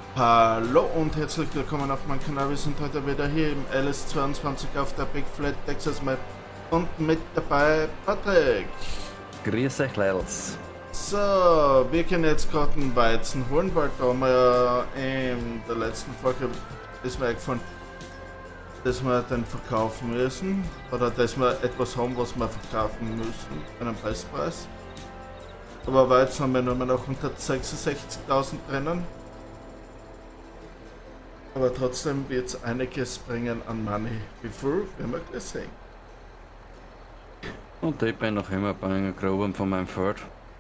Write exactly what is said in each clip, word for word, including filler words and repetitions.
Hallo und herzlich willkommen auf meinem Kanal. Wir sind heute wieder hier im L S zweiundzwanzig auf der Big Flat Texas Map und mit dabei Patrick. Grüß euch, Leidels. So, wir können jetzt gerade einen Weizen holen, weil da haben wir ja in der letzten Folge ist mir eingefallen, dass wir den verkaufen müssen oder dass wir etwas haben, was wir verkaufen müssen, einen Bestpreis. Aber Weizen haben wir nur noch hundertsechsundsechzigtausend drinnen. Aber trotzdem wird es einiges bringen an Money. Wie viel, werden wir gleich sehen. Und ich bin noch immer bei einem Groben von meinem Feld.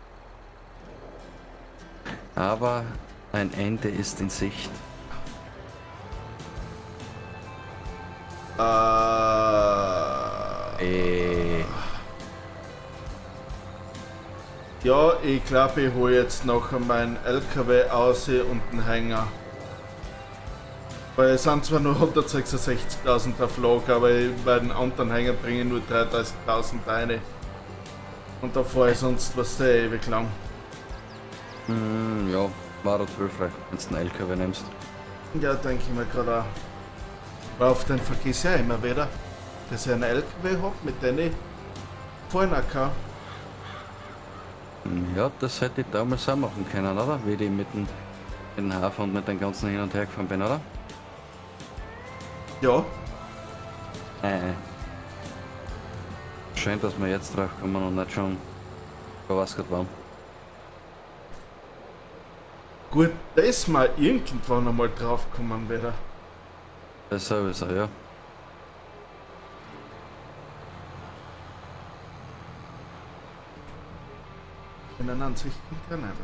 Aber ein Ende ist in Sicht. Äh, Äh, ja, ich glaube, ich hole jetzt noch meinen L K W aus und einen Hänger. Weil es sind zwar nur hundertsechsundsechzigtausend auf Log, aber bei den anderen Hänger bringe ich nur dreiunddreißigtausend rein. Und da fahre ich sonst was sehr ewig lang. mh, ja, war das hilfreich, wenn du einen L K W nimmst. Ja, denke ich mir gerade auch. Aber auf den vergiss ich ja immer wieder, dass ich einen L K W habe, mit dem ich fahren kann. Hm, Ja, das hätte ich damals auch machen können, oder? Wie ich mit dem, mit dem Hafen und mit dem ganzen Hin- und Her gefahren bin, oder? Ja, Äh. Schön, dass wir jetzt drauf kommen und nicht schon was gerade waren. gut, dass wir irgendwann einmal drauf kommen wieder. Das sowieso, ja. In einer Ansicht kann keiner.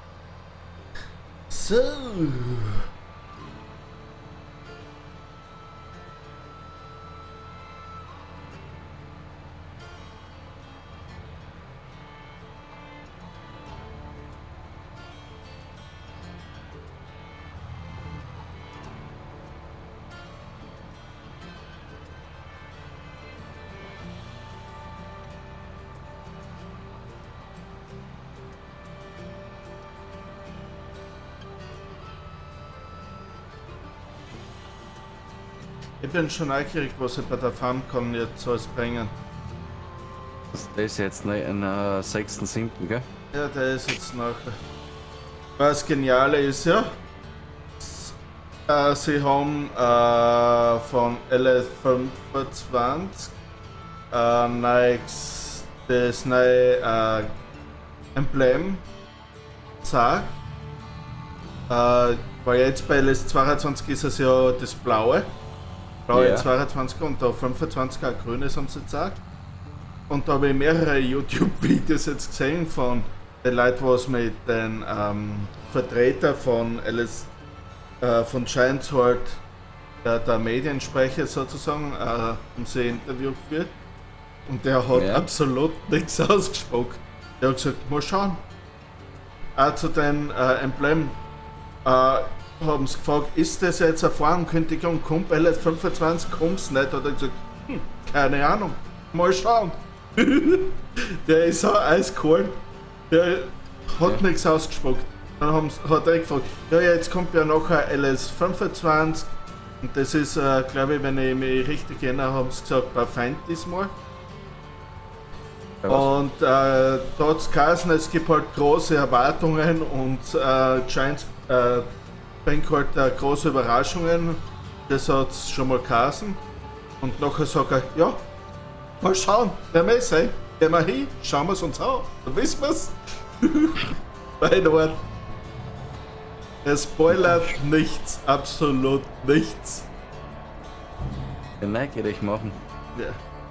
So. Ich bin schon neugierig, was ich bei der Farm kann jetzt alles bringen. Das ist jetzt ne, in äh, sechsten siebten gell? Ja, der ist jetzt nachher. Was Geniale ist ja, s- äh, sie haben äh, von L S fünfundzwanzig äh, neues, das neue äh, Emblem sagt. Äh, weil jetzt bei L S zweiundzwanzig ist es ja das blaue. Blaue Ja. zweiundzwanzig und da fünfundzwanzig auch grünes haben sie gesagt. Und da habe ich mehrere YouTube-Videos jetzt gesehen von den Leuten, was mit den ähm, Vertreter von L S, äh, von Giants halt, der, der Mediensprecher sozusagen, äh, haben sie ein Interview geführt. Und der hat Ja. absolut nichts ausgesprochen. Der hat gesagt, mal schauen. Auch zu den äh, Emblem. Äh, haben sie gefragt, ist das jetzt eine Vorankündigung, kommt L S fünfundzwanzig, kommt's nicht? Hat er gesagt, hm, keine Ahnung, mal schauen. Der ist so eiskalt, der hat Ja. nichts ausgesprochen. Dann haben, sie- hat er gefragt, ja, jetzt kommt ja nachher L S fünfundzwanzig und das ist, äh, glaube ich, wenn ich mich richtig erinnere, haben sie gesagt, bei Feind diesmal. Ja, was? Und äh, da hat es geheißen, es gibt halt große Erwartungen und äh, Giants äh, bringt halt äh, große Überraschungen. Das hat es schon mal geheißen. Und nachher sagt er, ja, mal schauen, werden wir sehen. Gehen wir hin, schauen wir es uns an, dann wissen wir es. Mein Wort. Er spoilert nichts, absolut nichts. Ja, neugierig machen. Ja.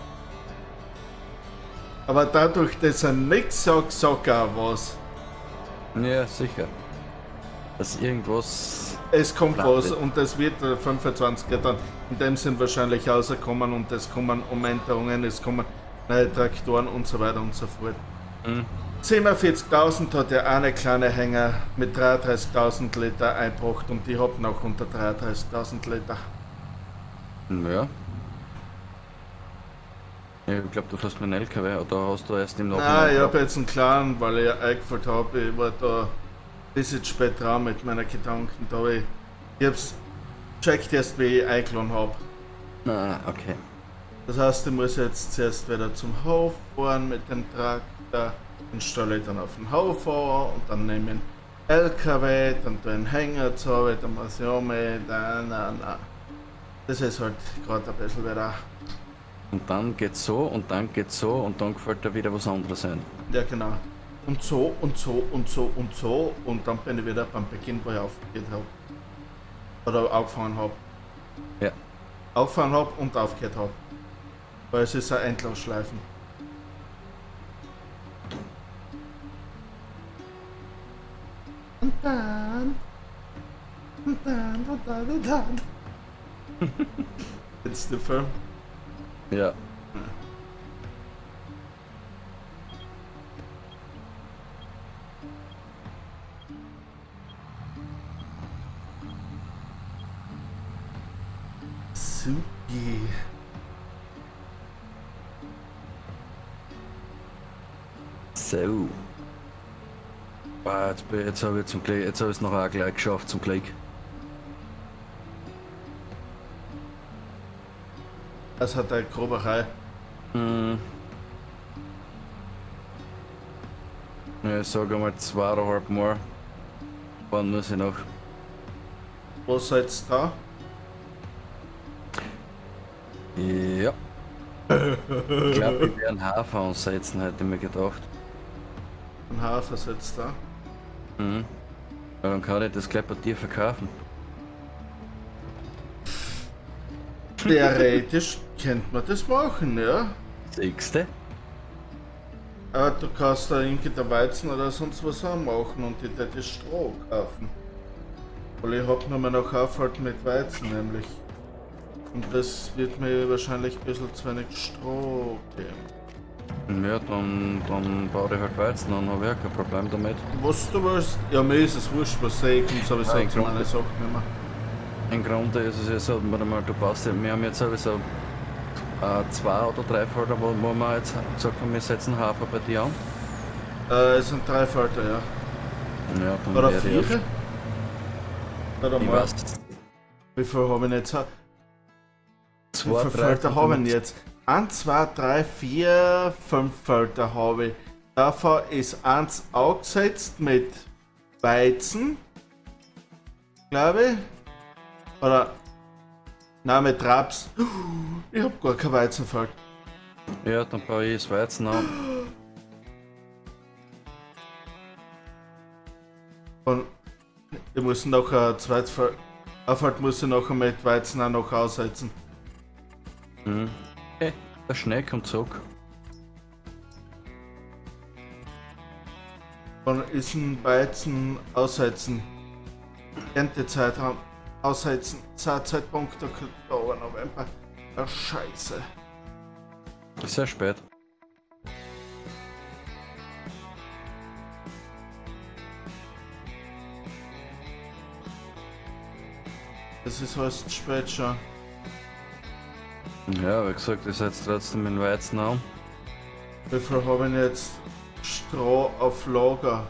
Aber dadurch, dass er nichts sagt, sagt er auch was. Ja, sicher. Dass irgendwas. Es kommt Klar, was das- und das wird der fünfundzwanziger dann in dem Sinn wahrscheinlich rauskommen und es kommen Umänderungen, es kommen neue Traktoren und so weiter und so fort. Mhm. siebenundvierzigtausend hat der eine kleine Hänger mit dreiunddreißigtausend Liter eingebracht und die haben noch unter dreiunddreißigtausend Liter. Ja. Ja, ich glaube, du fährst mit einem L K W oder hast du erst im Nachhinein? Nein, ich gehabt? habe jetzt einen kleinen, weil ich eingefallen habe, ich war da, bis jetzt spät dran mit meinen Gedanken, da habe ich Ich hab's checkt erst, wie ich eingeladen hab. Ah, okay. Das heißt, ich muss jetzt zuerst wieder zum Hof fahren mit dem Traktor, den stelle ich dann auf den Hof an und dann nehme ich einen L K W, dann tue ich einen Hänger zu, dann muss ich um, dann, nein, nein. Das ist halt gerade ein bisschen wieder. Und dann geht's so und dann geht's so und dann gefällt dir wieder was anderes ein. Ja, genau. Und so und so und so und so und dann bin ich wieder beim Beginn, wo ich aufgehört habe. Oder angefangen habe. Ja. Aufgefangen habe und aufgehört habe. Weil es ist ein Endlosschleifen. Und dann. Und dann, und dann, und dann. Jetzt der Film. Ja. Supi. So. Ah, jetzt, bin- jetzt habe ich zum Glück, jetzt habe ich es noch auch gleich geschafft, zum Glück. Das hat eine Groberei. Hm. Ja, ich sage mal zweieinhalb Mal. Wann muss ich noch? Wo seid ihr da? Ja. Ich glaube, ich werde einen Hafer ansetzen, hätte ich mir gedacht. Ein Hafer sitzt da. Mhm. Ja, dann kann ich das gleich bei dir verkaufen. Theoretisch könnte man das machen, ja. Sechste? Aber du kannst da irgendein Weizen oder sonst was auch machen und ich würde das Stroh kaufen. Weil ich hab nur mehr noch Aufhalt mit Weizen nämlich. Und das wird mir wahrscheinlich ein bisschen zu wenig Stroh geben. Ja, dann, dann baue ich halt Weizen an, habe ich auch kein Problem damit. Was du willst? Ja, mir ist es wurscht, was ich komme sowieso Nein, zu Grund- meinen Sachen nicht mehr. Im Grunde ist es ja so, warte mal, du passt ja, wir haben jetzt sowieso äh, zwei oder drei Felder, wo, wo wir jetzt gesagt haben, wir setzen Hafer bei dir an. Äh, es sind drei Falter, ja. Ja, dann Oder werde ich- vier? Oder Ich mal. weiß, Wie viel habe ich jetzt? Wie zwei, viele drei, Falter habe ich jetzt? eins, zwei, drei, vier, fünf Falter habe ich. Davon ist eins angesetzt mit Weizen, glaube ich. Oder, nein, mit Raps. Ich habe gar kein Weizenfeld. Ja, dann baue ich das Weizen an. Und ich muss noch ein zweites Feld. Aufhalt muss ich nachher mit Weizen auch noch aussetzen. Mhm. Hey, der Schneck und Zug. Dann ist ein Weizen aussetzen. Erntezeitraum aussetzen. Saatzeitpunkt Oktober, November. Ah, Scheiße. Ist sehr spät. Das ist alles zu spät schon. Ja, wie gesagt, ich setze trotzdem den Weizen an. Wie viel habe ich jetzt Stroh auf Lager?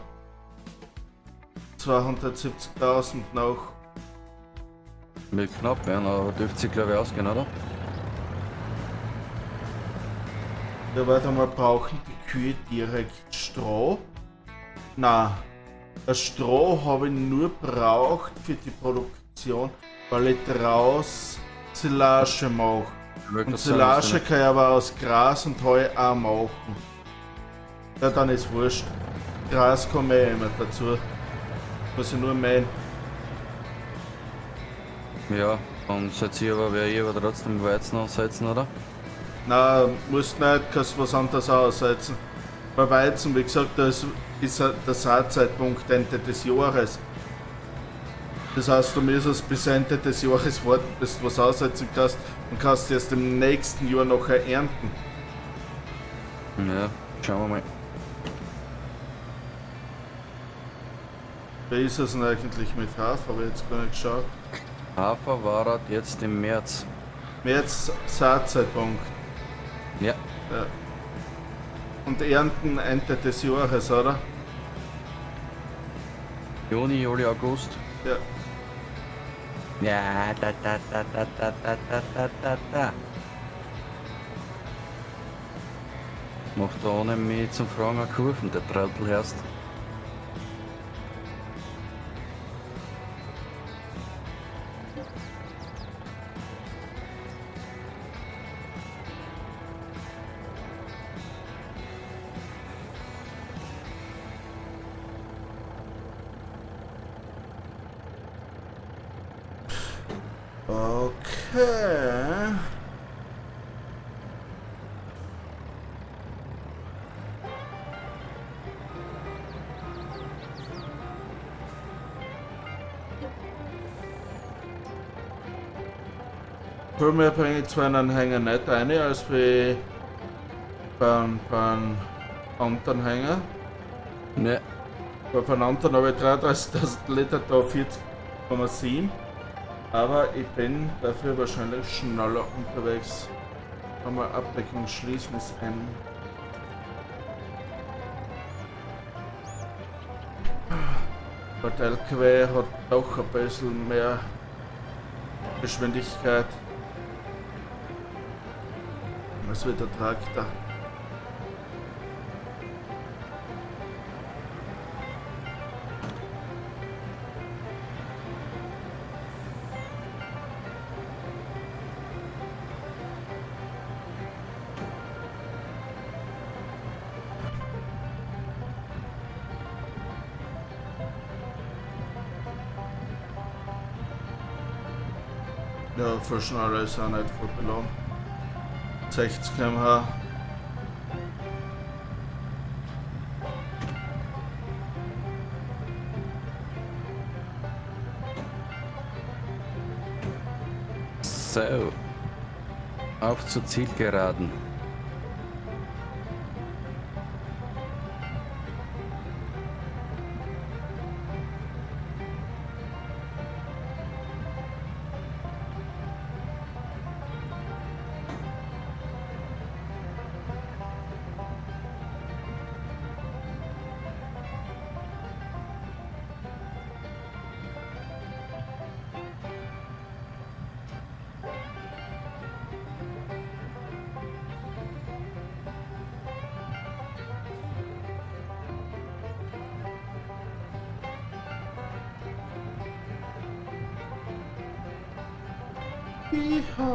zweihundertsiebzigtausend noch. Wird knapp werden, aber dürfte sich glaube ich ausgehen, oder? Ja, warte mal, brauchen die Kühe direkt Stroh? Na, das Stroh habe ich nur braucht für die Produktion, weil ich draus Silage mache. Ich wollte Und grad sagen, dass Silage kann ich aber aus Gras und Heu auch machen. Ja, dann ist wurscht. Gras kommt eh immer dazu. Muss ich nur mähen. du- Ja, dann setze ich aber, werde ich aber trotzdem Weizen ansetzen, oder? Na, musst nicht, kannst was anderes aussetzen. Bei Weizen, wie gesagt, da ist, ist der Saatzeitpunkt Ende des Jahres. Das heißt, du müsstest bis Ende des Jahres warten, bis du was aussetzen kannst und kannst erst im nächsten Jahr nachher ernten. Ja, schauen wir mal. Wie ist es denn eigentlich mit Hafer? Habe ich jetzt gar nicht geschaut. Hafer war das jetzt im März. März Saatzeitpunkt. Ja, Ja. Und ernten Ende des Jahres, oder? Juni, Juli, August. Ja. Ja, da, da, da, da, da, da, da, da, da, da. Macht da ohne mich zum Fragen eine Kurven, der Trottel erst. Okay. Für mich bringe ich zwar einen Anhänger nicht rein, als wie beim, beim anderen Hänger. Ne. Bei beim anderen habe ich dreiunddreißigtausend Liter, da vierzig Komma sieben. Aber ich bin dafür wahrscheinlich schneller unterwegs. Einmal Abdeckung schließen ist ein. Der L K W hat doch ein bisschen mehr Geschwindigkeit als wie der Traktor. Ja, für schneller ist auch nicht voll belohnt. sechzig Kilometer pro Stunde. So. Auf zur Zielgeraden. Ja.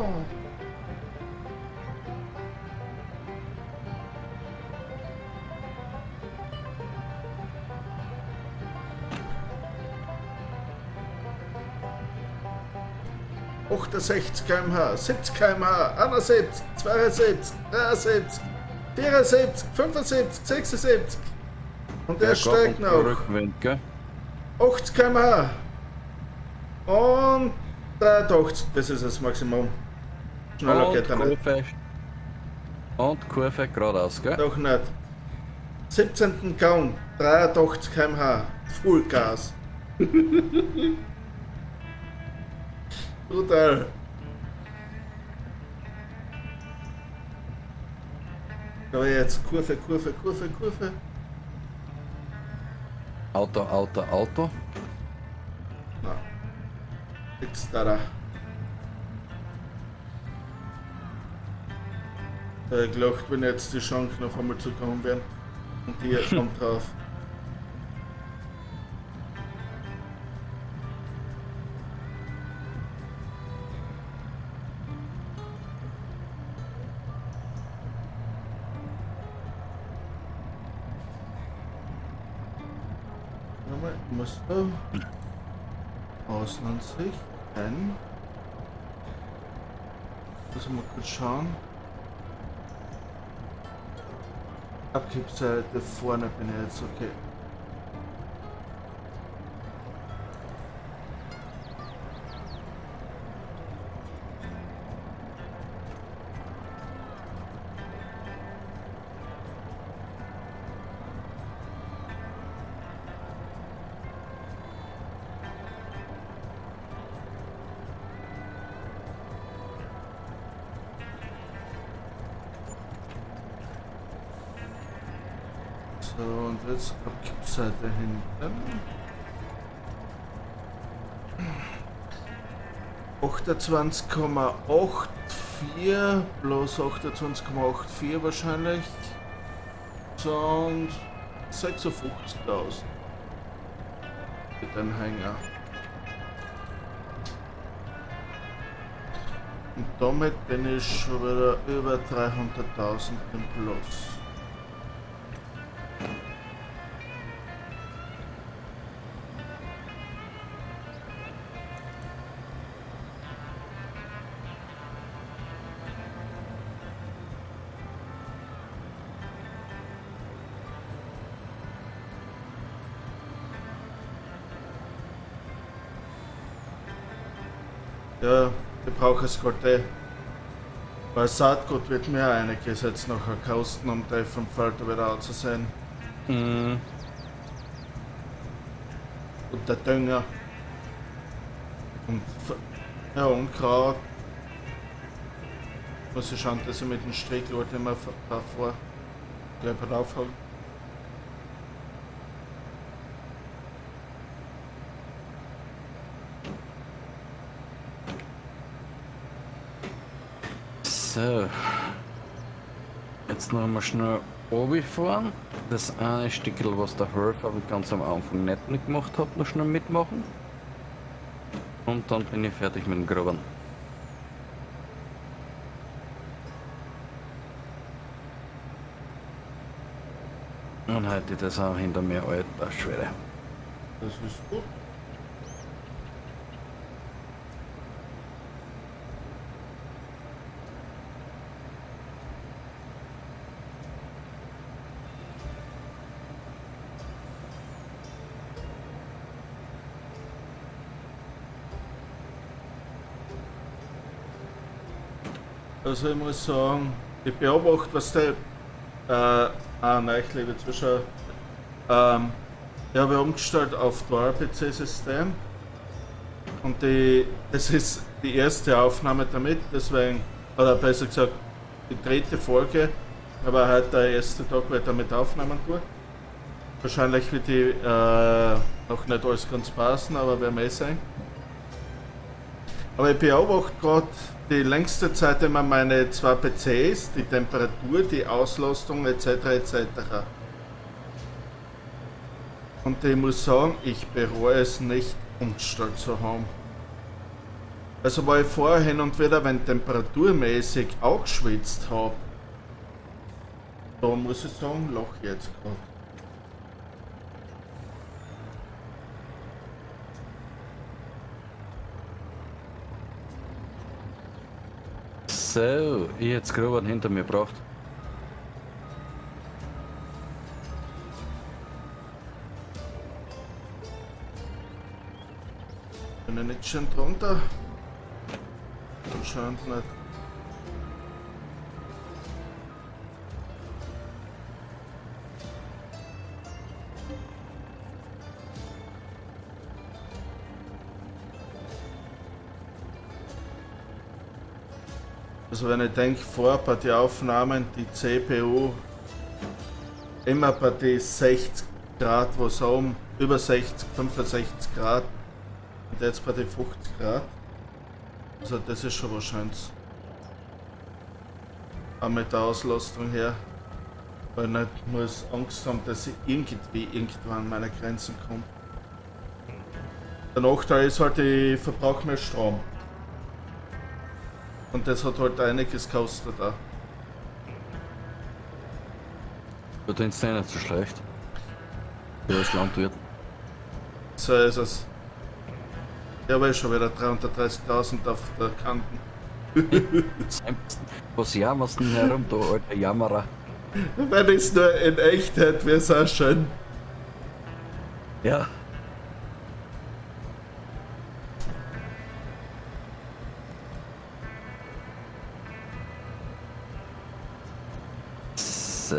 achtundsechzig Kilometer pro Stunde, siebzig Kilometer pro Stunde, einundsiebzig, zweiundsiebzig, dreiundsiebzig, vierundsiebzig, fünfundsiebzig, sechsundsiebzig. Und der Ja, steigt noch. Rückwind, gell? achtzig Kilometer pro Stunde und dreiundachtzig, das ist das Maximum. Schneller Und geht er nicht. Kurve. Und Kurve geradeaus, gell? Doch nicht. siebzehnten Gang, dreiundachtzig Kilometer pro Stunde, Fullgas. Brutal. Aber jetzt Kurve, Kurve, Kurve, Kurve. Auto, Auto, Auto. Na. Nix da. Da. Ich gedacht, wenn jetzt die Chancen auf einmal zu kommen werden. Und die kommt drauf. Ich muss da Außenansicht ein. Müssen wir kurz schauen. Abkippseite vorne bin ich jetzt okay. So, und jetzt Abkippseite hinten. achtundzwanzig Komma vierundachtzig plus achtundzwanzig Komma vierundachtzig wahrscheinlich sind sechsundfünfzigtausend mit dem Hänger. Und damit bin ich schon wieder über dreihunderttausend im Plus. Ja, ich brauche es gerade eh. Weil Saatgut wird mir einiges jetzt nachher kosten, um die vom Filter wieder anzusehen. Mhm. Und der Dünger. Und ja, Unkraut. Muss ich schauen, dass ich mit dem Strichlort immer davor gleich draufhalte. So, jetzt noch mal schnell runterfahren. Das eine Stückel, was der Helfer ganz am Anfang nicht mitgemacht hat, noch schnell mitmachen. Und dann bin ich fertig mit dem Graben. Und heute das auch hinter mir, alter Schwede. Das ist gut. Also ich muss sagen, ich beobachte, was der äh, ah nein, liebe Zuschauer, ähm, ich habe umgestellt auf Dual-P C-System und die, das ist die erste Aufnahme damit, deswegen, oder besser gesagt, die dritte Folge, aber heute der erste Tag, wo ich damit aufnehmen tue. Wahrscheinlich wird die äh, noch nicht alles ganz passen, aber werden wir eh sehen. Aber ich beobachte gerade die längste Zeit immer meine zwei P Cs, die Temperatur, die Auslastung et cetera et cetera. Und ich muss sagen, ich bereue es nicht, umgestellt zu haben. Also weil ich vorher hin und wieder, wenn temperaturmäßig auch geschwitzt habe, da muss ich sagen, lach jetzt gerade. So, ich jetzt Graben hinter mir gebracht. Bin ich nicht schon drunter? Anscheinend nicht. Also wenn ich denke, vor bei den Aufnahmen, die C P U immer bei die sechzig Grad, was um, über sechzig, fünfundsechzig Grad und jetzt bei den fünfzig Grad. Also das ist schon wahrscheinlich auch mit der Auslastung her, weil ich nicht muss Angst haben, dass ich irgendwie irgendwann an meine Grenzen komme. Der Nachteil ist halt, ich verbrauche mehr Strom. Und das hat halt einiges gekostet auch. Du denkst ja nicht so schlecht. Du als Landwirt. So ist es. Ich habe schon wieder dreihundertdreißigtausend auf der Kante. Was jammerst du denn herum, du alter Jammerer? Wenn es nur in Echtheit wäre es auch schön. Ja. So.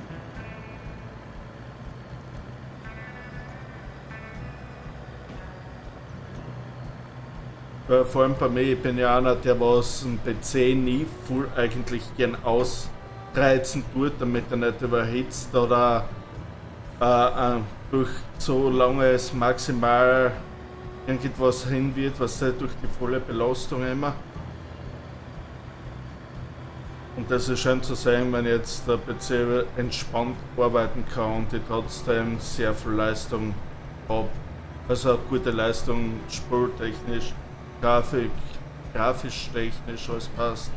Äh, vor allem bei mir, ich bin ja einer, der was ein P C nie voll eigentlich gern ausreizen tut, damit er nicht überhitzt oder äh, äh, durch so langes maximal irgendwas hin wird, was halt durch die volle Belastung immer. Und das ist schön zu sehen, wenn jetzt der P C entspannt arbeiten kann und ich trotzdem sehr viel Leistung habe. Also eine gute Leistung, spurtechnisch, Grafik, grafisch technisch, alles passt.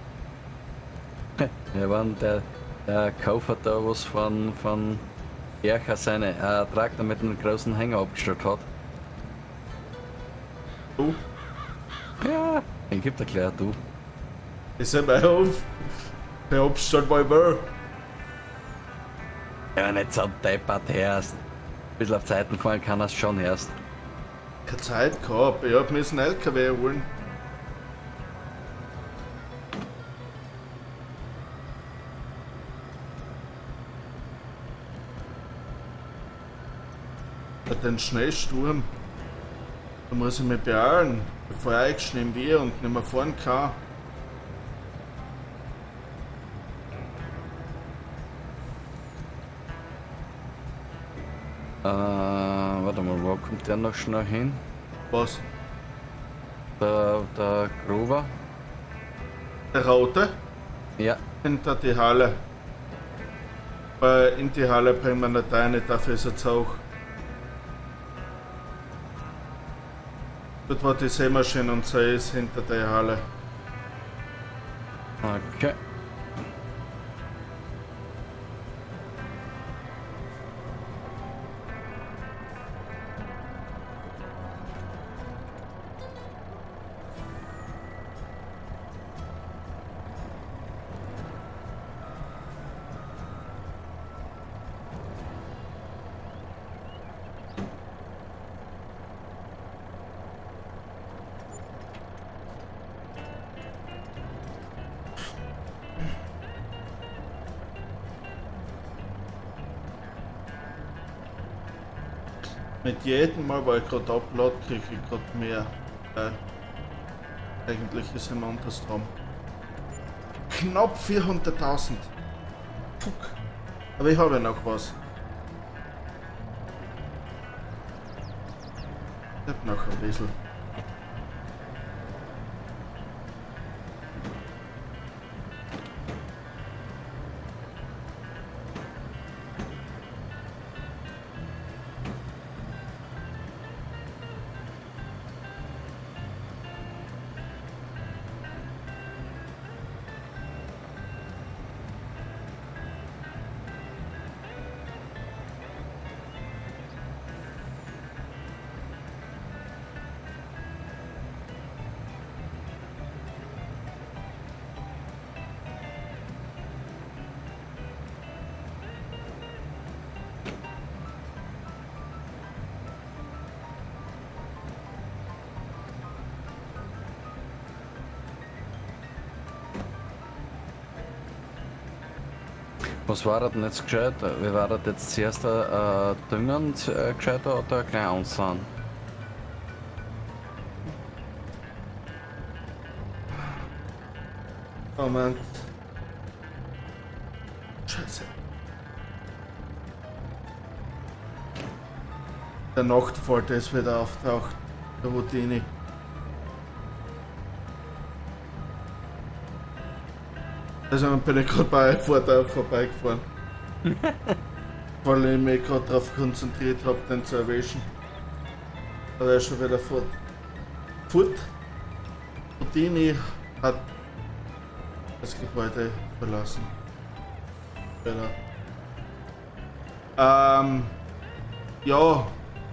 Ja, wenn der, der Kaufer da was von, von Ercher seine äh, Traktor mit einem großen Hänger abgestellt hat. Du? Ja, den gibt er gleich, du. Ich seh mal auf, der Abstand mal mehr. Ja, nicht so deppert erst. Ein bisschen auf Zeiten fahren kann er es schon erst. Keine Zeit gehabt, ich hab müssen L K W holen. Bei den Schneesturm, da muss ich mich beeilen, bevor ich eingeschnitten bin und nicht mehr fahren kann. Äh, warte mal, wo kommt der noch schnell hin? Was? Der, der Gruber? Der Rote? Ja. Hinter die Halle. Weil in die Halle bringen wir nicht rein, dafür ist er zu hoch. Dort wo die Sämaschine und so ist, hinter der Halle. Okay. Mit jedem Mal, weil ich gerade ablade, kriege ich gerade mehr. Äh, eigentlich ist im Unterstrom. Knapp vierhunderttausend. Fuck. Aber ich habe ja noch was. Ich hab noch ein bisschen. Was war denn jetzt gescheit? Wie war das jetzt zuerst äh, Düngen äh, gescheiter oder gleich ansahen? Moment. Scheiße. Der Nachtfalter ist wieder auftaucht. Der Routine. Also bin ich gerade bei Vorteil vorbeigefahren. Weil ich mich gerade darauf konzentriert habe, den zu erwischen. Aber er ist schon wieder fort. Fort. Routine hat das Gebäude verlassen. Genau. Ähm, ja.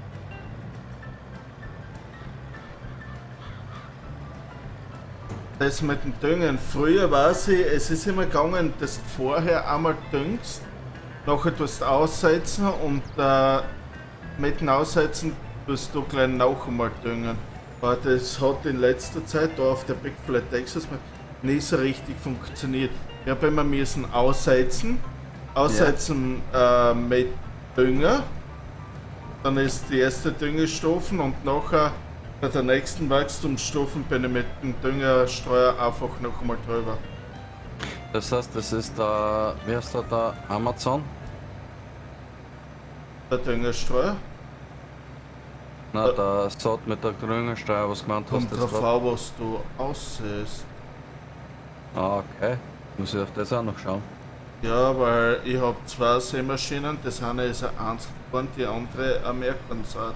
Das mit dem Düngen. Früher weiß ich, es ist immer gegangen, dass du vorher einmal düngst, nachher tust du aussetzen und äh, mit dem Aussetzen tust du gleich noch einmal düngen. Aber das hat in letzter Zeit da auf der Big Flat Texas nicht so richtig funktioniert. Ich habe immer müssen aussetzen, aussetzen ja. äh, mit Dünger, dann ist die erste Düngestufen und nachher bei der nächsten Wachstumsstufen bin ich mit dem Düngerstreuer einfach noch einmal drüber. Das heißt, das ist der, wie heißt der, der Amazon? Der Düngerstreuer? Na, Äh, der Saat mit der grünen Steuer, was gemeint hast Kommt du jetzt drauf grad? an, was du aussiehst. Ah, okay. Muss ich auf das auch noch schauen. Ja, weil ich habe zwei Sämaschinen, das eine ist ein Einzelkorn, die andere ein Mehrkornsaat.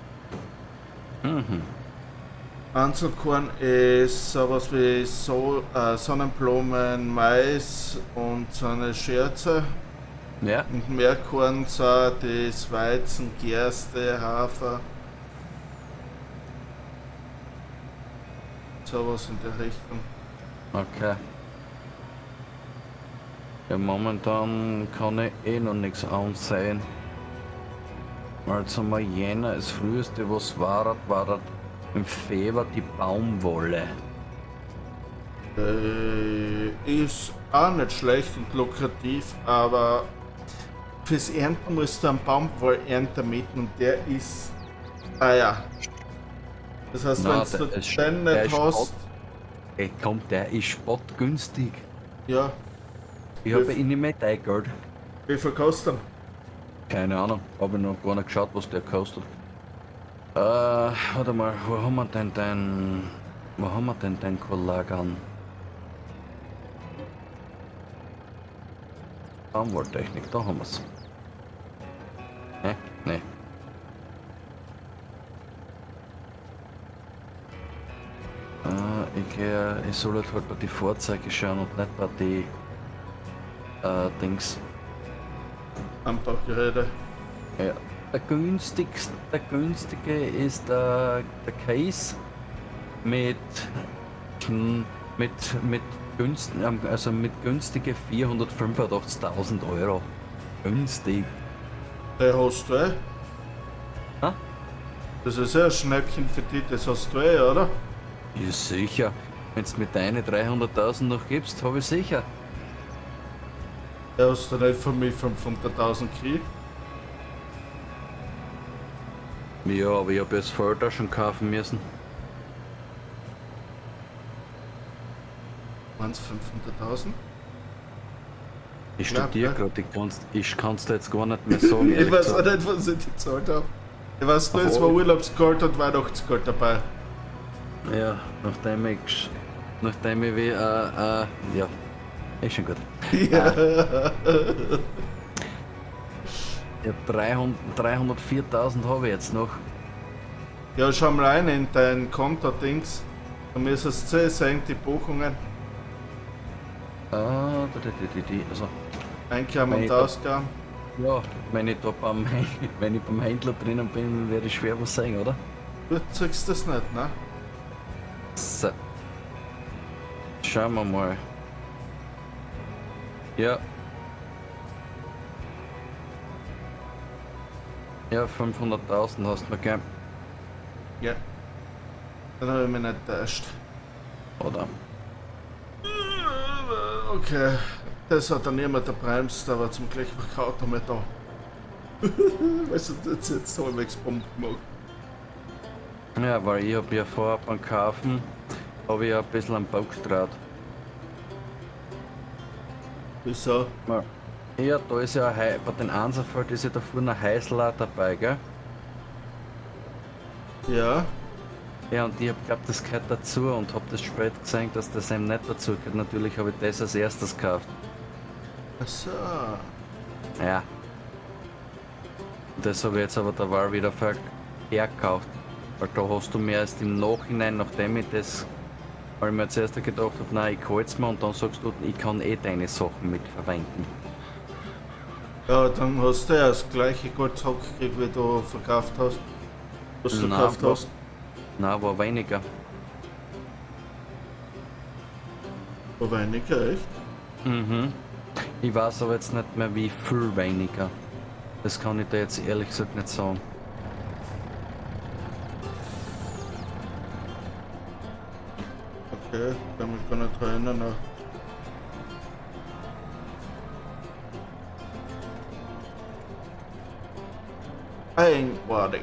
Mhm. Einzelkorn ist sowas wie so, äh, Sonnenblumen, Mais und so eine Scherze. Ja, Und Mehrkornsaat ist Weizen, Gerste, Hafer, sowas in der Richtung. okay. Ja, momentan kann ich eh noch nichts ansehen. Also mal Jänner, das früheste was war, war das im Februar die Baumwolle. Äh, ist auch nicht schlecht und lukrativ, aber fürs Ernten musst du einen Baumwollernter mieten und der ist teuer. Das heißt, Na, wenn der du ist- den der nicht ist hast, Ey, komm, der ist spottgünstig. ja, Ich habe ihn nicht mehr dein Geld. wie viel kostet er? Keine Ahnung, habe ich noch gar nicht geschaut, was der kostet. Äh, warte mal, wo haben wir denn den. Wo haben wir denn den Kollegen? Baumwolltechnik, da haben wir's. Ne? Ne. Äh, ich gehe, ich soll halt, halt bei die Fahrzeuge schauen und nicht bei die äh, Dings. Anbaugeräte. Ja. Der günstigste, der günstige ist der, der Case mit, hm, mit, mit günst, also mit günstige vierhundertfünfundachtzigtausend Euro. Günstig. Den hast du eh. Ha? Das ist ja ein Schnäppchen für dich, das hast du eh, oder? Ja, sicher. Wenn du mit deinen dreihunderttausend noch gibst, habe ich sicher. Der hast du nicht von mir fünfhunderttausend gekriegt. Ja, aber ich habe jetzt vorher schon kaufen müssen. Meinst du fünfhunderttausend? Ich Ja, studiere ja. gerade, ich kann's, ich kann's dir jetzt gar nicht mehr sagen. Ich ehrlich weiß auch gesagt. nicht, was ich dir gezahlt habe. Ich weiß nur, Auf es war alle- Urlaubsgeld und Weihnachtsgeld dabei. Ja, nachdem ich, gesch- nachdem ich wie, äh, äh, ja, ist schon gut. Ja. Ja, dreihundert, dreihundertviertausend habe ich jetzt noch. Ja, schau mal rein in dein Konto-Dings. Da müsstest du sehen, die Buchungen, Ah, die, die, die, die, also, Einkommen und Meine- Ausgaben. ja, wenn ich da beim, Händler- wenn ich beim Händler drinnen bin, werde ich schwer was sagen, oder? Du zeigst das nicht, ne? So. Schauen wir mal. Ja. Ja, fünfhunderttausend hast du mir gegeben, Ja. Dann habe ich mich nicht täuscht. oder? Okay, das hat dann niemand gebremst, aber zum Glück war kein Auto mehr da. Weißt du, das jetzt halbwegs Bomben gemacht. Ja, weil ich habe ja vorher beim Kaufen, habe ich ja ein bisschen am Bock getraut. Wieso? Ja, da ist ja ein Hei- bei den Einserfeld ist ja da vorne ein Heißler dabei, gell? Ja. Ja, und ich hab glaubt, das gehört dazu und hab das spät gesehen, dass das eben nicht dazu gehört. Natürlich habe ich das als erstes gekauft. Achso. Ja. Das habe ich jetzt aber der Wahl wieder ver- verkauft. Weil da hast du mir erst im Nachhinein, nachdem ich das, weil ich mir zuerst gedacht habe, nein, ich halte es mir und dann sagst du, ich kann eh deine Sachen mitverwenden. Ja, dann hast du ja das gleiche Geld zurückgekriegt, wie du verkauft hast. Was du Nein, gekauft war- hast. Nein, war weniger. War weniger, echt? Mhm. Ich weiß aber jetzt nicht mehr, wie viel weniger. Das kann ich dir jetzt ehrlich gesagt nicht sagen. Okay, kann mich gar nicht erinnern. noch. Eigenartig.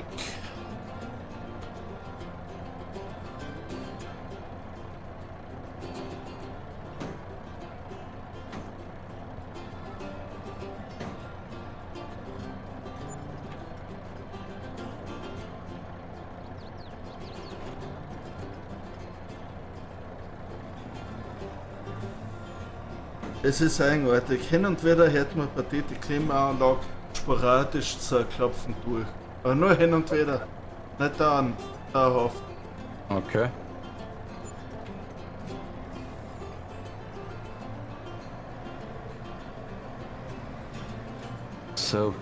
Es ist eigenartig. Hin und wieder hört man bei der Klimaanlage sporadisch zerklopfen durch. Aber nur hin und wieder. Nicht da dauerhaft. Okay. So.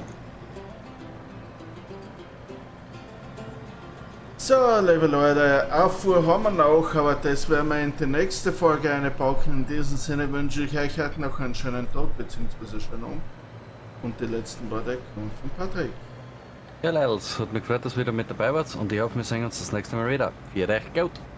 So, liebe Leute, Auffuhr haben wir noch, aber das werden wir in die nächste Folge einpacken. In diesem Sinne wünsche ich euch heute noch einen schönen Tag bzw. schönen Abend. Und die letzten Worte kommen von Patrick. Ja, Leils, hat mich gefreut, dass ihr wieder mit dabei wart und ich hoffe, wir sehen uns das nächste Mal wieder. Viert euch gut!